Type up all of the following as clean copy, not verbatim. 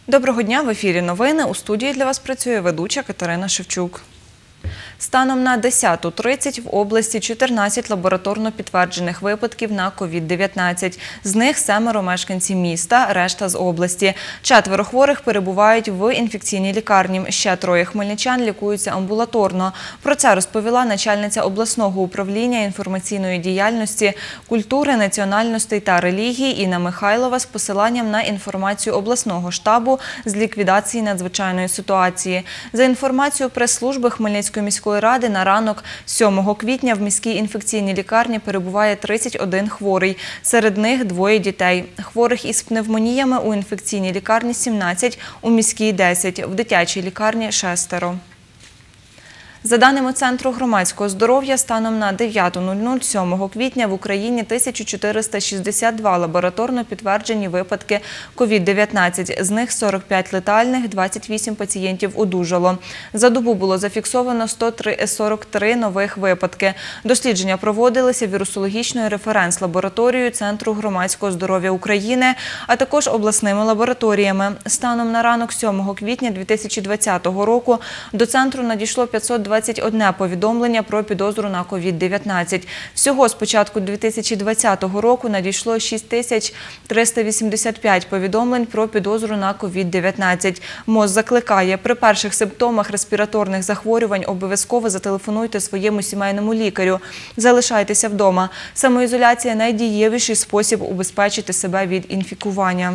Доброго дня, в ефірі новини. У студії для вас працює ведуча Катерина Шевчук. Станом на 10:30 в області 14 лабораторно підтверджених випадків на COVID-19. З них 7 мешканці міста, решта з області. 4 хворих перебувають в інфекційній лікарні. Ще 3 хмельничан лікуються амбулаторно. Про це розповіла начальниця обласного управління інформаційної діяльності, культури, національностей та релігії Інна Михайлова з посиланням на інформацію обласного штабу з ліквідації надзвичайної ситуації. За інформацією прес-служби Хмельницької міської ради, на ранок 7 квітня в міській інфекційній лікарні перебуває 31 хворий. Серед них 2 дітей. Хворих із пневмоніями у інфекційній лікарні 17, у міській – 10, в дитячій лікарні – 6. За даними Центру громадського здоров'я, станом на 9:00 7 квітня в Україні 1462 лабораторно підтверджені випадки COVID-19. З них 45 летальних, 28 пацієнтів одужало. За добу було зафіксовано 143 нових випадки. Дослідження проводилися вірусологічною референс-лабораторією Центру громадського здоров'я України, а також обласними лабораторіями. Станом на ранок 7 квітня 2020 року до центру надійшло 521 повідомлення про підозру на COVID-19. Всього з початку 2020 року надійшло 6385 повідомлень про підозру на COVID-19. МОЗ закликає, при перших симптомах респіраторних захворювань обов'язково зателефонуйте своєму сімейному лікарю. Залишайтеся вдома. Самоізоляція – найдієвіший спосіб убезпечити себе від інфікування.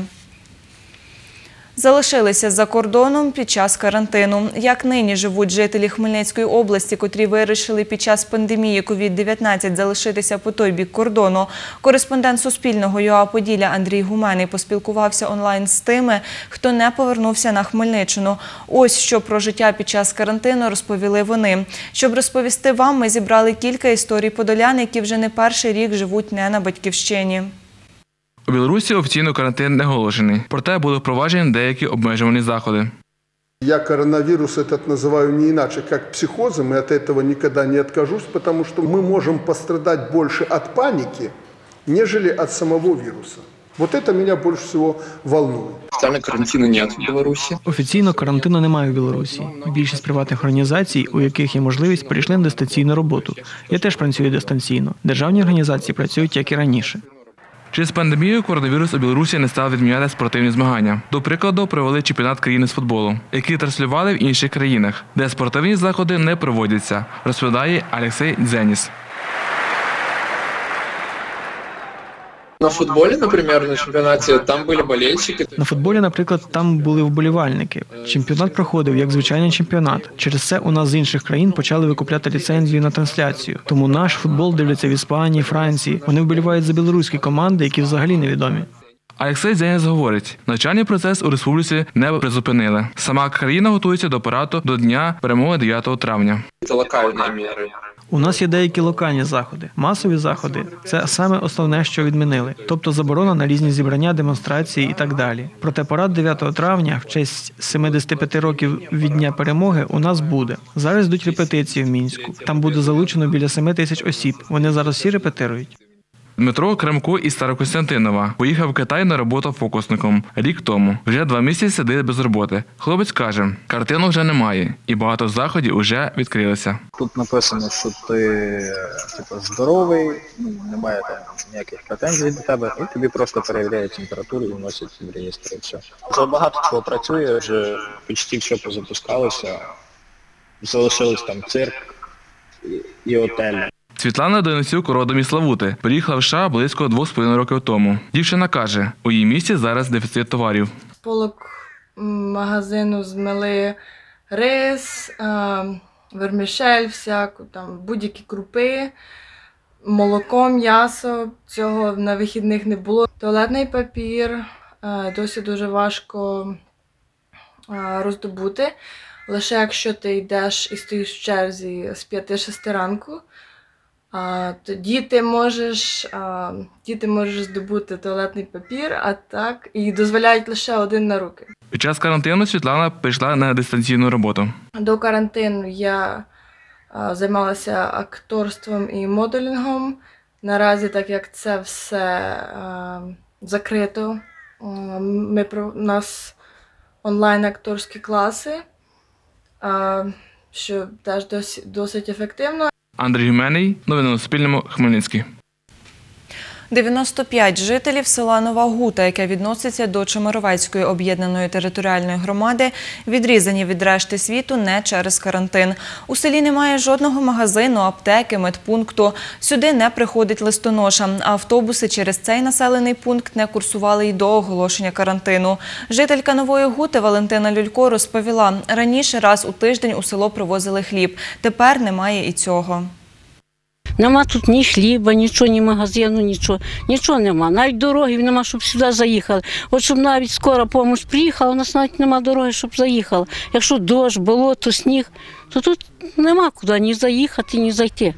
Залишилися за кордоном під час карантину. Як нині живуть жителі Хмельницької області, котрі вирішили під час пандемії COVID-19 залишитися по той бік кордону? Кореспондент Суспільного ЮА Поділля Андрій Гуменний поспілкувався онлайн з тими, хто не повернувся на Хмельниччину. Ось що про життя під час карантину розповіли вони. Щоб розповісти вам, ми зібрали кілька історій подолян, які вже не перший рік живуть не на батьківщині. У Білорусі офіційно карантин не оголошений, проте були впроваджені деякі обмежувальні заходи. Я коронавирус этот называю не иначе, как психозом, и от этого никогда не откажусь, потому что мы можем пострадать больше от паники, нежели от самого вируса. Вот это меня больше всего волнует. Официально карантину нет в Білорусі. Офіційно карантину немає в Білорусі. Більшість приватних організацій, у яких є можливість, перейшли на дистанційну роботу. Я теж працюю дистанційно. Державні організації працюють, як і раніше. Через пандемію коронавірус у Білорусі не став відміняти спортивні змагання. До прикладу, провели чемпіонат країни з футболу, який транслювали в інших країнах, де спортивні заходи не проводяться, розповідає Олексій Дзеніс. На футболі, наприклад, на чемпіонаті, там були болельщики. На футболі, наприклад, там були вболівальники. Чемпіонат проходив як звичайний чемпіонат. Через це у нас з інших країн почали викупляти ліцензію на трансляцію. Тому наш футбол дивляться в Іспанії, Франції. Вони вболівають за білоруські команди, які взагалі невідомі. Олексій Дзеніс говорить, навчальний процес у республіці не призупинили. Сама країна готується до параду до Дня перемоги 9 травня. Це локальні міри. У нас є деякі локальні заходи. Масові заходи – це саме основне, що відмінили. Тобто заборона на різні зібрання, демонстрації і так далі. Проте парад 9 травня в честь 75 років від Дня перемоги у нас буде. Зараз йдуть репетиції в Мінську. Там буде залучено біля 7 тисяч осіб. Вони зараз всі репетирують. Дмитро Кремко із Старокостянтинова поїхав в Китай на роботу фокусником рік тому. Вже 2 місяці сидить без роботи. Хлопець каже, картину вже немає і багато заходів вже відкрилися. Тут написано, що ти здоровий, немає там ніяких претензій до тебе, і тобі просто перевіряють температуру і вносять в реєстр. Все. Вже багато чого працює, вже почти все позапускалося. Залишилось там цирк і отель. Світлана Денисюк родом із Славути. Приїхала в США близько 2,5 років тому. Дівчина каже, у її місті зараз дефіцит товарів. З полок магазину змили рис, вермішель, всяку, там будь-які крупи, молоко, м'ясо. Цього на вихідних не було. Туалетний папір досі дуже важко роздобути. Лише якщо ти йдеш і стоїш в черзі з 5-6 ранку, тоді ти можеш здобути туалетний папір, а так і дозволяють лише 1 на руки. Під час карантину Світлана прийшла на дистанційну роботу. До карантину я займалася акторством і моделінгом. Наразі, так як це все закрито, у нас онлайн-акторські класи, що теж досить ефективно. Андрій Гюменний, новини на Суспільному, Хмельницький. 95 жителів села Нова Гута, яке відноситься до Чемеровецької об'єднаної територіальної громади, відрізані від решти світу не через карантин. У селі немає жодного магазину, аптеки, медпункту. Сюди не приходить листоноша, а автобуси через цей населений пункт не курсували й до оголошення карантину. Жителька Нової Гути Валентина Люлько розповіла, раніше раз у тиждень у село привозили хліб. Тепер немає і цього. Нема тут ні хліба, нічого, ні магазину, нічого нема. Навіть дороги нема, щоб сюди заїхали. От щоб навіть скора допомога приїхала, у нас навіть нема дороги, щоб заїхали. Якщо дощ, болото, сніг, то тут нема куди ні заїхати, ні зайти.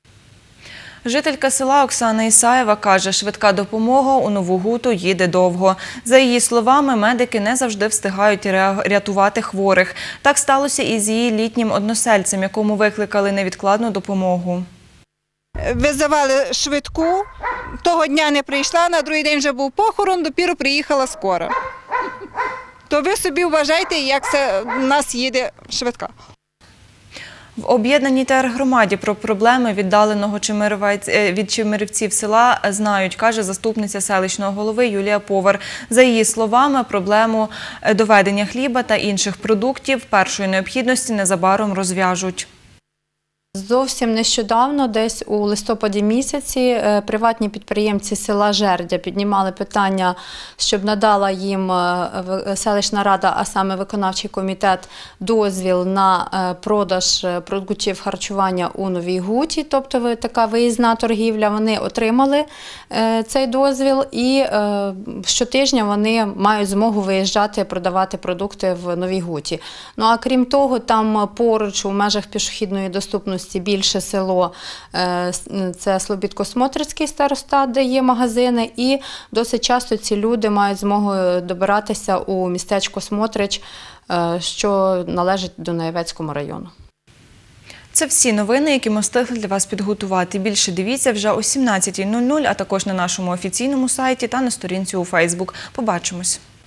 Жителька села Оксана Ісаєва каже, швидка допомога у Нову Гуту їде довго. За її словами, медики не завжди встигають рятувати хворих. Так сталося і з її літнім односельцем, якому викликали невідкладну допомогу. Визивали швидку, того дня не прийшла, на другий день вже був похорон, допіру приїхала скора. То ви собі вважайте, як це в нас їде швидка. В об'єднаній тергромаді про проблеми віддаленого від чемерівців села знають, каже заступниця селищного голови Юлія Повар. За її словами, проблему доведення хліба та інших продуктів першої необхідності незабаром розв'яжуть. Зовсім нещодавно, десь у листопаді місяці, приватні підприємці села Жердя піднімали питання, щоб надала їм селищна рада, а саме виконавчий комітет, дозвіл на продаж продуктів харчування у Новій Гуті, тобто така виїзна торгівля. Вони отримали цей дозвіл і щотижня вони мають змогу виїжджати, продавати продукти в Новій Гуті. Ну а крім того, там поруч у межах пішохідної доступності більше село, це Слобідко-Смотрицький старостат, де є магазини, і досить часто ці люди мають змогу добиратися у містечко Смотрич, що належить до Наєвецькому району. Це всі новини, які ми встигли для вас підготувати. Більше дивіться вже о 17:00, а також на нашому офіційному сайті та на сторінці у Фейсбук. Побачимось!